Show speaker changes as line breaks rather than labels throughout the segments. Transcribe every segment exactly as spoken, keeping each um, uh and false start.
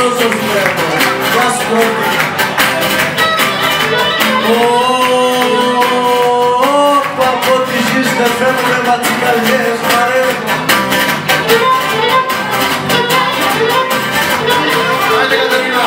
τόσο σου βλέπω. Γεια σου κόμπι. Ωπ, από τη ζεις δεν φεύγουνε ματσικαλιές, μαρεύω. Άντε Κατερίνα.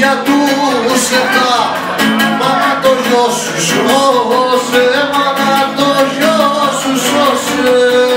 για τους επτά. Μάνα το γιο σου σώσε, μάνα το γιο σου σώσε.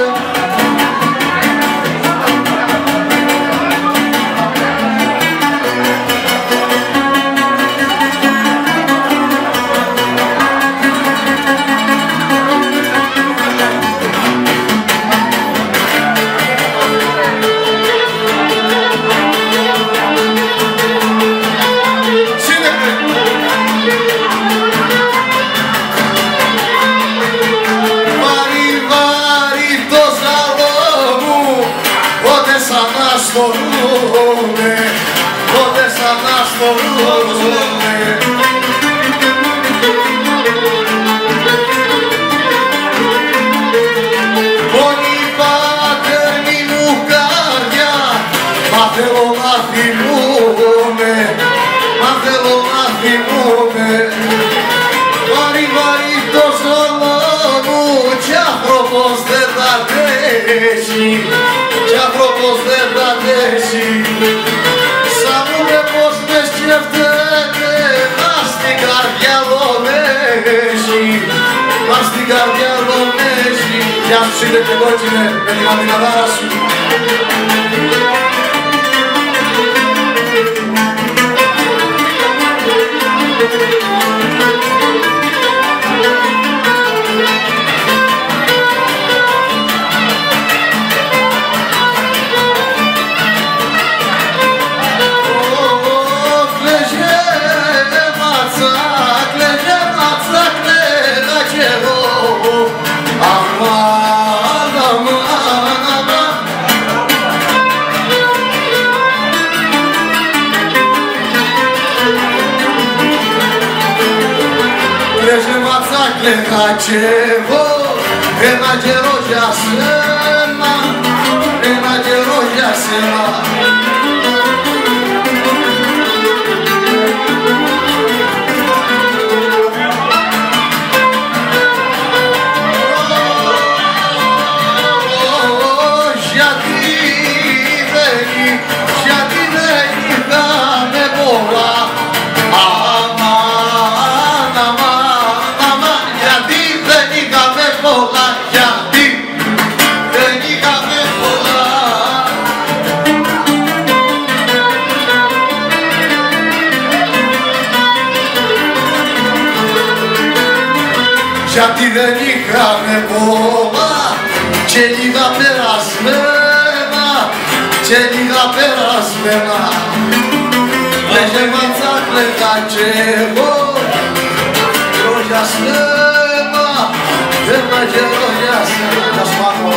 Αναστολούνε, πότες αναστολούνε. Μόνοι πατέρνοι μου καρδιά, μα θέλω να θυμούμαι, μα θέλω να θυμούμαι. Βάρη βάρη το ζώο μου κι άνθρωπος δεν θα τρέχει, κι άνθρωπος δεν θα αντέξει. Σαν μου με πως με σκέφτεται, μας στην καρδιά δονέσει, μας στην καρδιά δονέσει. Γεια σου είναι και εγώ έτσι είναι, με τη μαντιναδάρα σου. Λέγα κι εγώ ένα καιρό για σένα, ένα καιρό για σένα. Γιατί δεν, γιατί δεν είχαμε πολλά. Γιατί δεν είχαμε πολλά και λίγα περασμένα, και λίγα περασμένα. Λέγε ματσάκ, λέγα κι εγώ καιρό για σένα, ένα καιρό για σένα. Να σπάνω.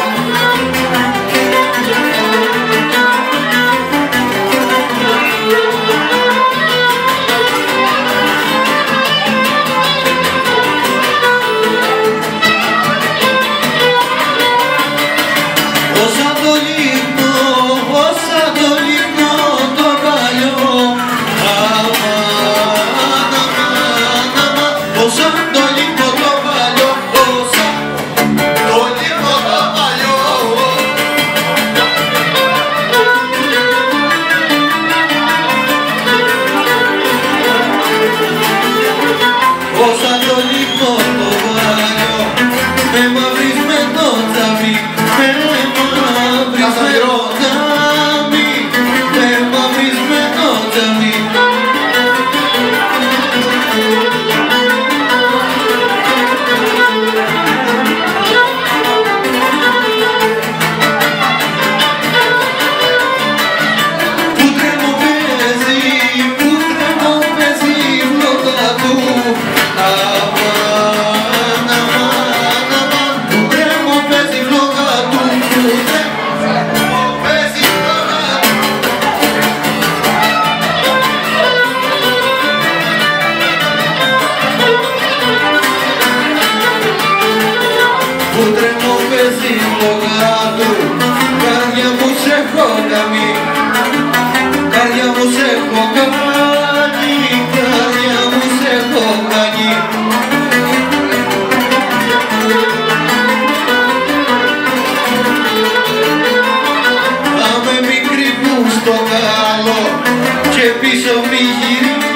και πίσω μη γυρίσει.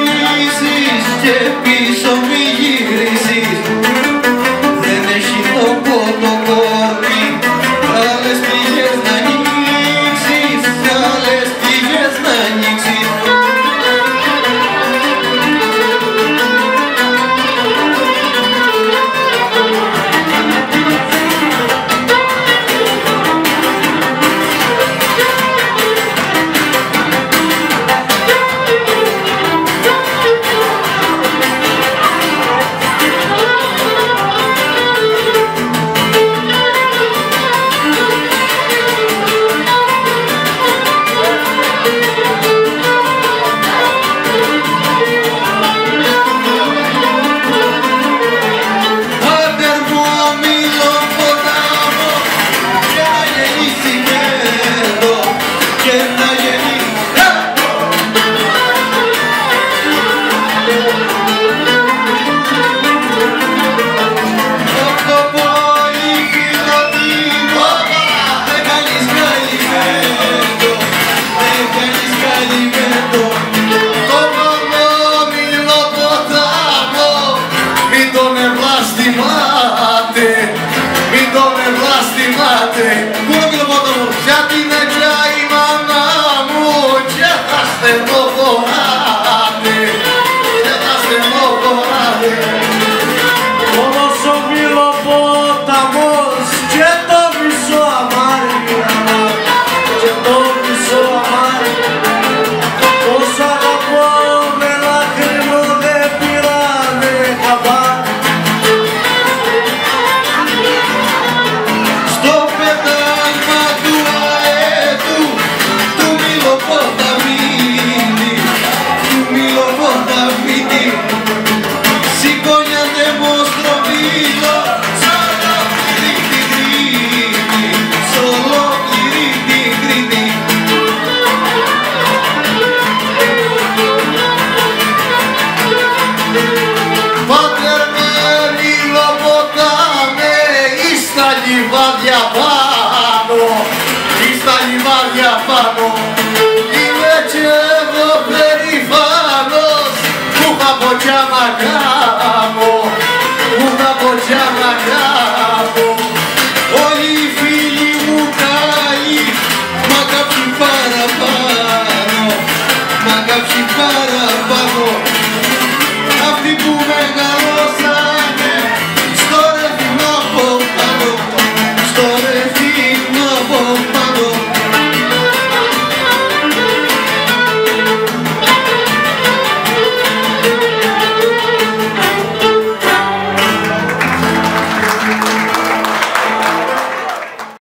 στενοχωράτε, και τα στενοχωράτε.
Όλος ο Μήλο-ποταμός και το μισό αμάρι, και το μισό αμάρι. Πώς αγαπώ με λάχρυμο δεν πήρανε χαμπάρι.
Στο πέταγμα του αέτου του Μήλο-ποταμίτη, του Μήλο-ποταμίτη, σηκώνει ανεμοστροφίλο σ' ολόκληρη την Κρήτη, σ' ολόκληρη την Κρήτη. Πάτερ με Μήλο-ποτάμε, εις τα λιβάδια πάνω, εις τα λιβάδια πάνω,